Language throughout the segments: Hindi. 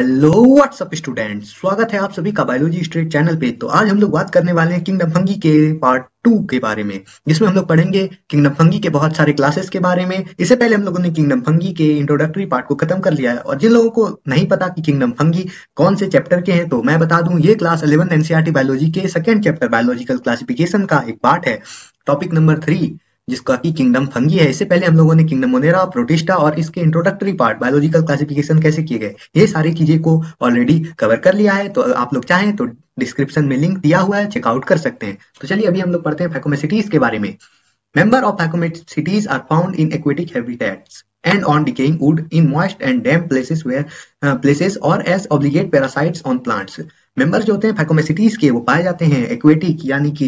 हेलो व्हाट्सअप स्टूडेंट, स्वागत है आप सभी का बायोलॉजी स्ट्रीट चैनल पे। तो आज हम लोग बात करने वाले हैं किंगडम फंगी के पार्ट 2 के बारे में, जिसमें हम लोग पढ़ेंगे किंगडम फंगी के बहुत सारे क्लासेस के बारे में। इससे पहले हम लोगों ने किंगडम फंगी के इंट्रोडक्टरी पार्ट को खत्म कर लिया है, और जिन लोगों को नहीं पता कि किंगडम फंगी कौन से चैप्टर के हैं, तो मैं बता दूं, ये क्लास 11 एनसीईआरटी बायोलॉजी के सेकंड चैप्टर बायोलॉजिकल क्लासिफिकेशन का एक पार्ट है, टॉपिक नंबर 3, जिसका कि किंगडम फंगी है। इससे पहले हम लोगों ने किंगडम मोनेरा, प्रोटिस्टा और इसके इंट्रोडक्टरी पार्ट बायोलॉजिकल क्लासिफिकेशन कैसे किए गए, ये सारी चीजें को ऑलरेडी कवर कर लिया है। तो आप लोग चाहें तो डिस्क्रिप्शन में लिंक दिया हुआ है, चेकआउट कर सकते हैं। तो चलिए अभी हम लोग पढ़ते हैं फैकोमेसिटीज के बारे में। Member of phycomycetes are found in aquatic habitats and on decaying wood in moist and damp places or as obligate parasites on plants। Member जो होते हैं फैकोमेसिटीज के, वो पाए जाते हैं एक्वेटिक यानी कि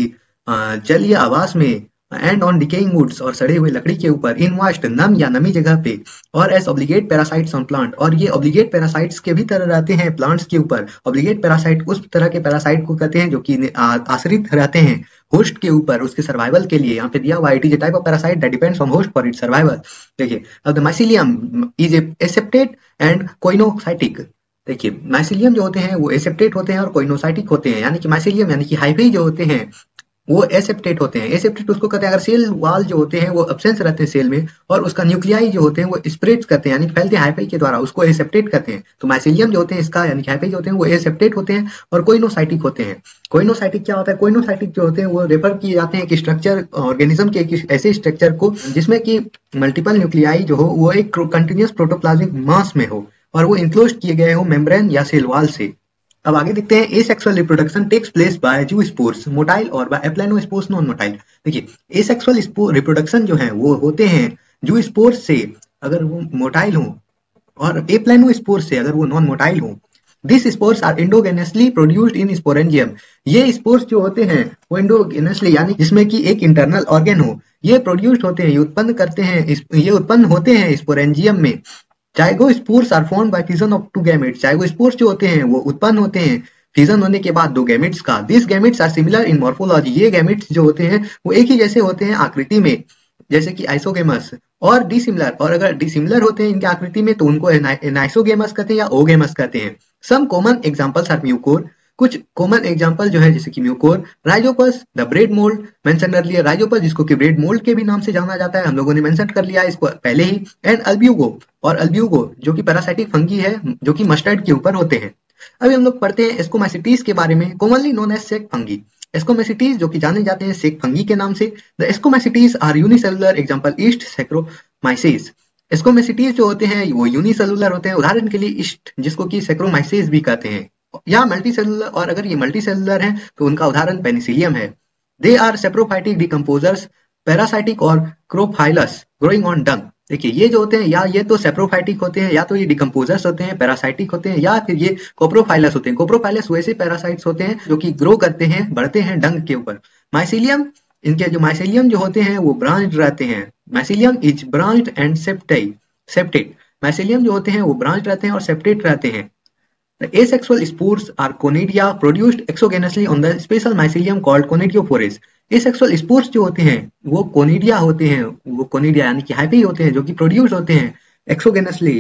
जलीय आवास में, एंड ऑन डिकेइंग वुड्स और सड़े हुए लकड़ी के ऊपर, इन मॉइस्ट नम या नमी जगह पे, और as obligate parasites on plant, और ये ऑब्लिगेट पैरासाइट्स के भी तरह रहते हैं प्लांट्स के ऊपर। ऑब्लिगेट पैरासाइट उस तरह के पैरासाइट को कहते हैं जो कि आश्रित रहते हैं होस्ट के ऊपर उसके सर्वाइवल के लिए। यहाँ पे दिया हुआ it is a type of parasite that depends on host for its survival. देखिए, अब the mycelium is aseptate and coenocytic. देखिए, माइसीलियम जो होते हैं वो एसेप्टेट होते हैं और कोइनोसाइटिक होते हैं, यानी कि माइसीलियम यानी कि हाइफी जो होते हैं वो एसेप्टेट होते हैं। एसेप्टेट उसको कहते हैं अगर सेल वाल जो होते हैं वो एब्सेंस रहते हैं सेल में, और उसका न्यूक्लियाई जो होते हैं वो स्प्रेड करते हैं यानी फैलते हैं हाइफाई के द्वारा, उसको एसेप्टेट कहते हैं। तो माइसीलियम जो होते हैं इसका यानी हाइफाई जो होते हैं वो एसेप्टेट होते हैं और कोइनोसाइटिक होते हैं। कोइनोसाइटिक क्या होता है? कोइनोसाइटिक जो होते हैं वो रेफर किए जाते हैं कि स्ट्रक्चर ऑर्गेनिज्म के एक ऐसे स्ट्रक्चर को जिसमें कि मल्टीपल न्यूक्लियाई जो हो वो एक कंटिन्यूअस प्रोटोप्लाज्मिक मास में हो और वो इंक्लोज किए गए हो मेम्ब्रेन या सेल वाल से। अब आगे देखते हैं, asexual reproduction takes place by zoospores motile और बाय एप्लानोस्पोर्स नॉन मोटाइल। देखिए, एसेक्सुअल रिप्रोडक्शन जो है वो होते हैं जूस्पोर्स से अगर वो मोटाइल हो, और एप्लानोस्पोर्स से अगर वो नॉन मोटाइल हो। This spores are endogenously produced in sporangium. ये स्पोर्स जो होते हैं वो एंडोगेनसली यानी जिसमें कि एक इंटरनल ऑर्गेन हो, ये प्रोड्यूस्ड होते हैं, ये उत्पन्न करते हैं, ये उत्पन्न होते हैं स्पोरेंजियम में। Zygospores are formed by fusion of two gametes. Zygospores जो होते हैं वो उत्पन्न होते हैं फिजन होने के बाद दो गैमेट्स का। This gametes are similar in morphology. ये गैमेट्स जो होते हैं वो एक ही जैसे होते हैं आकृति में, जैसे कि आइसोगेमस, और डिसिमिलर, और अगर डिसिमिलर होते हैं इनकी आकृति में तो उनको एनाइसोगेमस कहते हैं या ओगेमस कहते हैं। Some common examples are mucor. कुछ कॉमन एग्जांपल जो है जैसे कि mucor, rhizopus, the bread mould mention कर लिया, राइजोपस जिसको कि ब्रेड मोल्ड के भी नाम से जाना जाता है, हम लोगों ने मेंशन कर लिया इसको पहले ही, एंड अल्ब्यूगो, और अल्ब्यूगो जो कि पैरासाइटिक फंगी है जो कि मस्टर्ड के ऊपर होते हैं। अभी हम लोग पढ़ते हैं एस्कोमेसिटीज के बारे में, commonly known as sac fungi. Ascomycetes जो कि जाने जाते हैं सेक फंगी के नाम से। The ascomycetes are unicellular, example yeast saccharomyces. Ascomycetes जो होते हैं वो यूनिसेलुलर होते हैं, उदाहरण के लिए ईस्ट जिसको कि सैक्रोमाइसेस भी कहते हैं, या मल्टीसेलुलर, और अगर ये मल्टीसेलुलर हैं तो उनका उदाहरण पेनिसिलियम है। They are saprophytic decomposers, parasitic और क्रोफाइलस, ग्रोइंग ऑन डंग। देखिए, ये जो होते हैं या ये तो सेप्रोफाइटिक होते हैं, या तो ये डिकम्पोजर्स होते हैं, पैरासाइटिक होते हैं, या फिर ये कोप्रोफाइलस होते हैं। कोप्रोफाइलस वैसे पैरासाइट्स होते हैं जो कि ग्रो करते हैं, बढ़ते हैं डंग के ऊपर। माइसीलियम, इनके जो माइसीलियम जो होते हैं वो ब्रांच्ड रहते हैं। Mycelium is branched and septate. Mycelium जो होते हैं वो ब्रांच्ड रहते हैं और सेप्टेड रहते हैं। The asexual spores are conidia produced exogenously on the special mycelium called conidiophores। asexual spores जो होते हैं वो कोनिडिया होते हैं, वो कोनिडिया यानी कि हाइफी होते हैं जो कि प्रोड्यूस होते हैं एक्सोगेनसली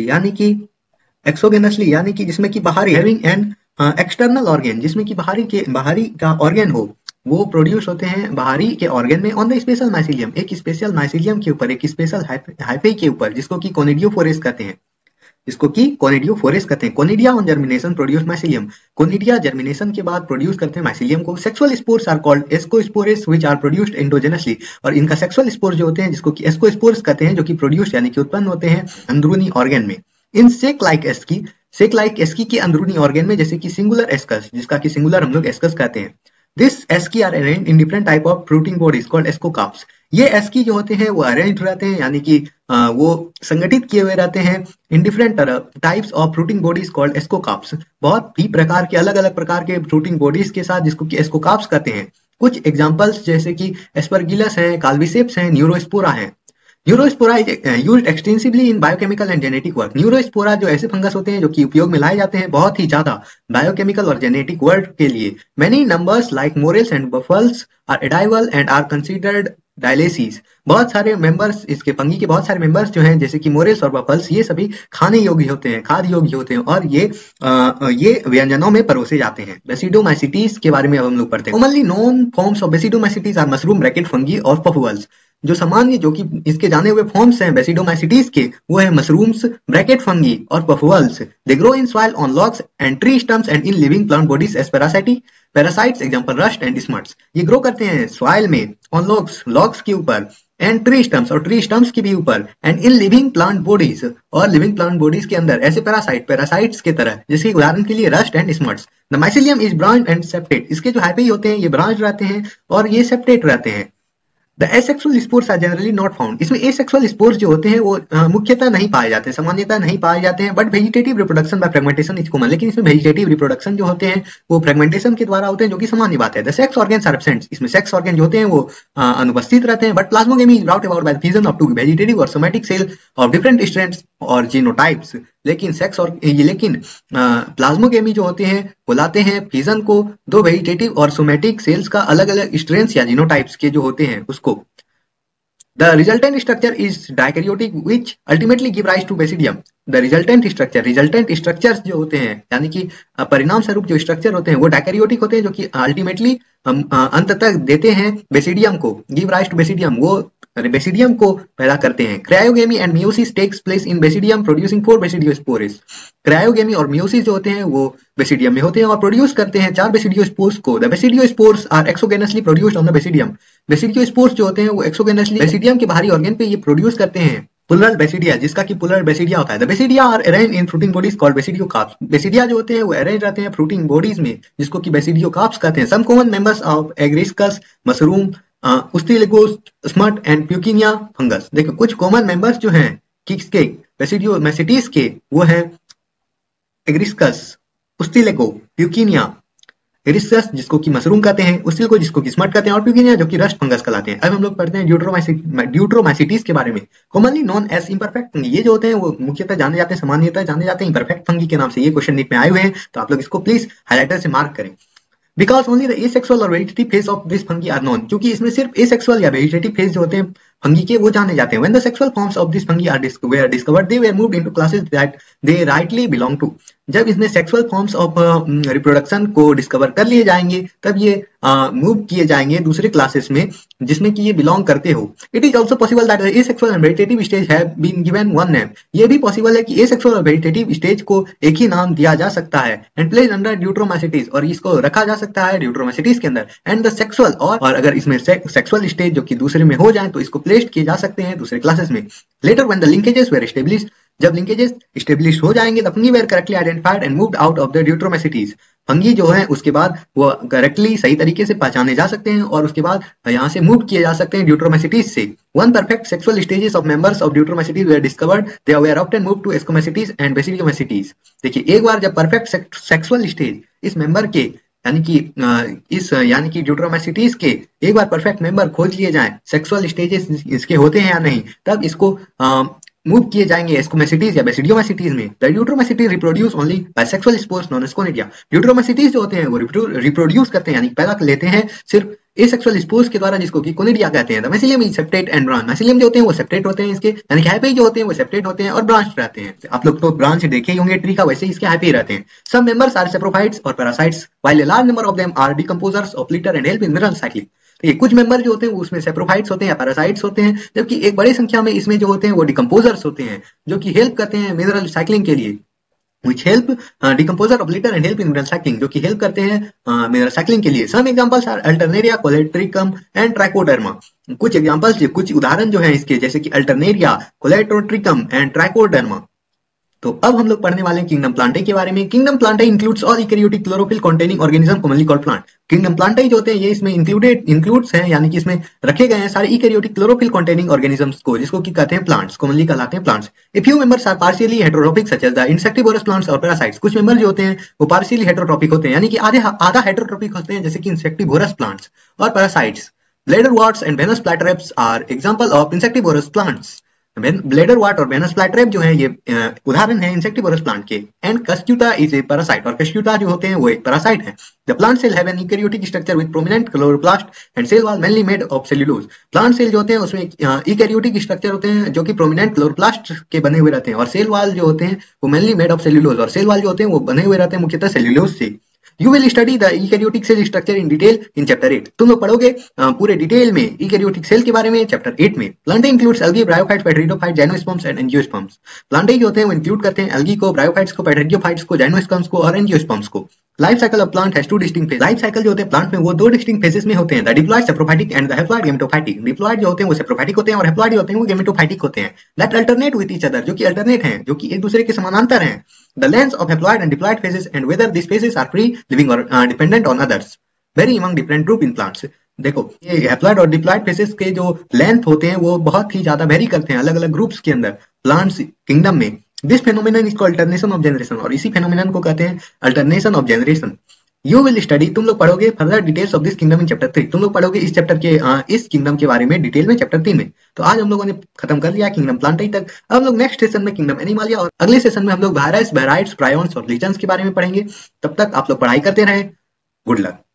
यानी कि जिसमें कि बाहरी, हैविंग एन एक्सटर्नल ऑर्गेन, जिसमें कि बाहरी का ऑर्गेन हो, वो प्रोड्यूस होते हैं बाहरी के ऑर्गेन में, ऑन द स्पेशल माइसीलियम, एक स्पेशल माइसीलियम के ऊपर, एक स्पेशल हाइफी के ऊपर, जिसको कि कोनिडियोफोरेस कहते हैं। Conidia on germination produce mycelium. Conidia germination के बाद प्रोड्यूस करते हैं माइसीलियम को। Sexual spores are called ascospores which are produced endogenously. और इनका सेक्सुअल स्पोर जो होते हैं जिसको कि एस्कोस्पोर्स कहते हैं, जो कि प्रोड्यूस यानी कि उत्पन्न होते हैं अंदरूनी ऑर्गेन में। इन सेक लाइक एस्की के अंदरूनी ऑर्गेन में, जैसे कि सिंगुलर एस्कस, जिसका कि सिंगुलर हम लोग एस्कस कहते हैं। This ASCII are arranged in different type of fruiting bodies called ascocarps. ये एस्की जो होते हैं वो अरेंज्ड रहते हैं यानी कि वो संगठित किए हुए रहते हैं in different types of fruiting bodies called ascocarps. बहुत ही प्रकार के, अलग अलग प्रकार के फ्रूटिंग बॉडीज के साथ, जिसको कि एस्कोकार्प्स कहते हैं। कुछ एग्जांपल्स जैसे कि एस्परगिलस है, काल्विसेप्स है, न्यूरोस्पोरा है। Neurospora is used extensively in biochemical and genetic work. Neurospora जो ऐसे फंगस होते हैं जो कि उपयोग में लाए जाते हैं बहुत ही ज्यादा बायोकेमिकल और जेनेटिक वर्क के लिए। Many members like morels and truffles are edible and are considered delicacies. बहुत सारे मेंबर्स इसके फंगी के बहुत सारे मेंबर्स जो हैं जैसे कि मोरेस और बफल्स, ये सभी खाने योग्य होते हैं, खाद्य योग्य होते हैं और ये व्यंजनों में परोसे जाते हैं। बेसिडोमाइसिटीज के बारे में अब हम लोग पढ़ते हैं। Commonly known forms of basidiomycetes are mushroom, bracket, fungi और पफुअल्स। जो सामान्य जो कि इसके जाने हुए फॉर्म्स हैं बेसिडोमाइसिटीज के, वो है मशरूम्स, ब्रैकेट फंगी और puffballs. They grow in soil on logs and tree stumps and in living plant bodies as parasites example rust and smuts. ये ग्रो करते हैं सॉइल में, ऑन लॉग्स के ऊपर, एंड ट्री स्टम्प्स और ट्री स्टम्प्स के भी ऊपर, and in living plant bodies और लिविंग प्लांट बॉडीज के अंदर एज ए पैरासाइट्स के तरह, जैसे उदाहरण के लिए rust and smuts. The mycelium is branched and septate. इसके जो हाइपी होते हैं ये ब्रांच रहते हैं और ये सेप्टेट रहते हैं। The asexual spores are generally not found. इसमें एसेक्सुअल स्पोर्स जो होते हैं वो मुख्यतः नहीं पाए जाते हैं, सामान्यतः नहीं पाए जाते हैं। But vegetative reproduction by fragmentation is common. लेकिन इसमें वेजिटेटिव रिप्रोडक्शन जो होते हैं वो फ्रेगमेंटेशन के द्वारा होते हैं, जो कि सामान्य बात है। The sex organs are absent. इसमें सेक्स ऑर्गन जो होते हैं वो अनुपस्थित रहते हैं। But plasmogamy is brought about by fusion of two vegetative और somatic cell of different strains और जीनोटाइप्स। लेकिन प्लाज्मोगेमी जो होते हैं वो लाते हैं फिजन को दो वेजिटेटिव और सोमैटिक सेल्स का अलग अलग स्ट्रेंस या जीनोटाइप्स के जो होते हैं उसको। The resultant structure is dikaryotic, which ultimately give rise to basidium. The resultant structures जो होते हैं यानी कि परिणाम स्वरूप जो स्ट्रक्चर होते हैं वो डायकैरियोटिक होते हैं, जो कि अल्टीमेटली अंत तक देते हैं बेसिडियम को, गिव राइज टू बेसिडियम, वो बेसिडियम को पैदा करते हैं। Karyogamy and meiosis takes place in basidium producing 4 basidiospores. Karyogamy और मियोसिस जो होते हैं वो बेसिडियम में होते हैं और प्रोड्यूस करते हैं 4 बेसिडियोस्पोर्स को। The basidiospores are exogenously produced on the basidium. Basidiospores जो होते हैं वो एक्सोगेनसली बेसिडियम के बाहरी ऑर्गन पे ये प्रोड्यूस करते हैं। पुलर बेसिडिया, जिसका कि पुलर बेसिडिया होता है। The basidia are arrange in fruiting bodies called basidiocarps. Basidia जो होते हैं वो अरेंज रहते हैं फ्रूटिंग बॉडीज में, जिसको कि बेसिडियोकार्प्स कहते हैं। Some common members of agaricus, mushroom, ustilago, smut and puccinia fungus. देखो कुछ कॉमन मेंबर्स जो हैं किसके, बेसिडियोमाइसिटीज के, वो है एग्रिस्कस, उस्टिलिगो, प्यूकिनिया, एरिस्कस जिसको कि मशरूम कहते हैं, उस्टिलिगो जिसको कि स्मट कहते हैं और प्यूकिनिया जो कि रस्ट फंगस कहलाते हैं। अब हम लोग पढ़ते हैं ड्यूट्रोमाइसिटीज के बारे में। Commonly known as imperfect fungi. ये जो होते हैं वो मुख्यतः जाने जाते हैं, सामान्यतः जाने जाते हैं इम्परफेक्ट फंगी के नाम से। ये क्वेश्चन नीट में आए हुए हैं तो आप लोग इसको प्लीज हाइलाइटर से मार्क करें। Because only the asexual or vegetative phase of this fungi are known, क्योंकि इसमें सिर्फ asexual या vegetative phase जो होते हैं फंगी के वो जाने जाते हैं। When the sexual forms of this fungi were discovered, they were moved into classes that they rightly belong to. जब इसमें सेक्सुअल फॉर्म्स ऑफ रिप्रोडक्शन को डिस्कवर कर लिए जाएंगे तब ये मूव किए जाएंगे दूसरे क्लासेस में जिसमें कि ये बिलोंग करते हो। It is also possible that asexual and vegetative stage have been given one name. ये भी पॉसिबल है कि एसेक्सुअल और वेजिटेटिव स्टेज को एक ही नाम दिया जा सकता है। एंड प्लेस अंडर ड्यूट्रोमाइसिटीज, और इसको रखा जा सकता है ड्यूट्रोमाइसिटीज के अंदर। एंड द सेक्सुअल और अगर इसमें सेक्सुअल स्टेज जो कि दूसरे में हो जाए तो इसको प्लेस किए जा सकते हैं दूसरे क्लासेस में। Later when the linkages were established, जब लिंकेजेस एस्टेब्लिश हो जाएंगे the fungi were correctly identified and moved out of the deuteromycetes. Fungi जो है उसके बाद वो करेक्टली सही तरीके से पहचाने जा सकते हैं और उसके बाद यहाँ से मूव किए जा सकते हैं ड्यूट्रोमाइसिटीज से। Once perfect sexual stages of members of deuteromycetes were discovered, they were often moved to ascomycetes and basidiomycetes. देखिए एक बार जब परफेक्ट सेक्सुअल स्टेज इस मेंबर के यानी कि ड्यूट्रोमाइसिटीज के एक बार परफेक्ट मेंबर खोज लिए जाएं, सेक्सुअल स्टेजेस इसके होते हैं या नहीं, तब इसको मूव किए जाएंगे एस्कोमाइसिटीज या बेसिडियोमाइसिटीज में। The deuteromycete reproduce only by sexual spores known as conidia. Deuteromycetes जो होते हैं वो रिप्रोड्यूस करते हैं यानी पैदा कर लेते हैं सिर्फ एसेक्सुअल स्पोर्स के द्वारा, जिसको कि कोनिडिया कहते हैं। The mycelium is septate and branch. Mycelium जो होते हैं वो सेप्टेट होते हैं इसके, यानी कि हाइपी जो होते हैं वो सेप्टेट होते हैं और ब्रांच रहते हैं। आप लोग तो ब्रांच देखे ही होंगे ट्री का, वैसे ही इसके हाइपी रहते हैं। सम मेंबर्स आर सेप्रोफाइट्स और parasites while a large number of them are decomposers of litter and help in mineral cycling. ये कुछ मेंबर जो होते हैं उसमें सेप्रोफाइट्स होते हैं या पैरासाइट्स होते हैं, जबकि एक बड़ी संख्या में इसमें जो होते हैं वो डिकम्पोजर्स होते हैं जो कि हेल्प करते हैं मिनरल साइक्लिंग के लिए। which help decomposer of litter and help in mineral cycling, जो कि हेल्प करते हैं मिनरल साइक्लिंग के लिए। Some examples are Alternaria, Coleotrichum and Trichoderma। कुछ एग्जांपल्स, कुछ उदाहरण जो हैं इसके, जैसे कि Alternaria, Coleotrichum and Trichoderma। तो अब हम लोग पढ़ने वाले हैं किंगडम प्लांटाई के बारे में। Kingdom plantae includes all eukaryotic chlorophyll containing organism commonly called plant. Kingdom plantae जो होते हैं ये इसमें इंक्लूड्स हैं, यानी कि इसमें रखे गए हैं सारे यूकेरियोटिक क्लोरोफिल कंटेनिंग ऑर्गेनिजम्स को, जिसको कि कहते हैं प्लांट्स, कॉमनली कहलाते हैं plants. A few members are partially heterotrophic such as the insectivorous plants और पैरासाइट्स। कुछ मेंबर जो होते हैं वो पार्शियली हेटेरोट्रॉपिक होते हैं, यानी कि आधा हेटेरोट्रॉपिक होते हैं, जैसे कि इंसेक्टिवोरस प्लांट्स और parasites. Bladderworts and Venus flytraps are example of insectivorous plants. Bladderwort और वेनस फ्लाईट्रैप जो है ये उदाहरण है इंसेक्टिवोरस प्लांट के। And cuscuta is a parasite, और कस्क्यूटा जो होते हैं वो एक पैरासाइट है। The plant cell have an eukaryotic structure with prominent chloroplast and cell wall mainly made of cellulose. Plant cell जो होते हैं उसमें यूकेरियोटिक स्ट्रक्चर होते हैं जो कि प्रोमिनेंट क्लोरोप्लास्ट के बने हुए रहते हैं, और सेल वॉल जो होते हैं वो मेनली मेड ऑफ सेल्यूलोज, और सेल वॉल जो होते हैं वो बने हुए रहते हैं मुख्यतः सेल्यूलोज से। You will study the eukaryotic cell structure in detail in chapter 8। तुम लोग पढ़ोगे पूरे डिटेल में यूकेरियोटिक सेल के बारे में चैप्टर 8 में। Plantae includes algae, bryophytes, pteridophytes, gymnosperms and angiosperms. Plantae जो होते हैं वो इंक्लूड करते हैं एल्गी को, ब्रायोफाइट्स को, पेट्रिडियोफाइट्स को, जाइनोस्पर्म्स को और एंजियोस्पर्म्स को। Life cycle of plant has two distinct phase. Life cycle जो होते हैं प्लांट में वो दो डिस्टिंक्ट फेजेस में होते हैं, the diploid saprophytic and the haploid gametophytic. Diploid जो होते हैं वो सैप्रोफाइटिक होते हैं और हैप्लॉयड जो होते हैं वो गेमेटोफाइटिक होते हैं। That alternate with each other, जो कि अल्टरनेट हैं, जो कि एक दूसरे के समानांतर हैं। The lengths of haploid and diploid phases and whether these phases are free living or dependent on others vary among different group in plants। देखो ये हैप्लॉयड और डिप्लॉयड फेजेस के जो लेंथ होते हैं वो बहुत ही ज्यादा वेरी करते हैं अलग अलग ग्रुप्स के अंदर प्लांट्स किंगडम में। This phenomenon is called alternation of generation, और इसी फेनोमेनन को कहते हैं alternation of generation. You will study, तुम लोग पढ़ोगे further details of this kingdom in chapter 3। तुम लोग पढ़ोगे इस चैप्टर के इस किंगडम के बारे में डिटेल में चैप्टर 3 में। तो आज हम लोगों ने खत्म कर लिया किंगडम प्लांटाई तक। अब हम लोग नेक्स्ट सेशन में किंगडम एनिमालिया और अगले सेशन में हम लोग वायरस, बैराइड्स, प्रायॉन्स और लीजन्स के बारे में पढ़ेंगे। तब तक आप लोग पढ़ाई करते रहें। Good luck.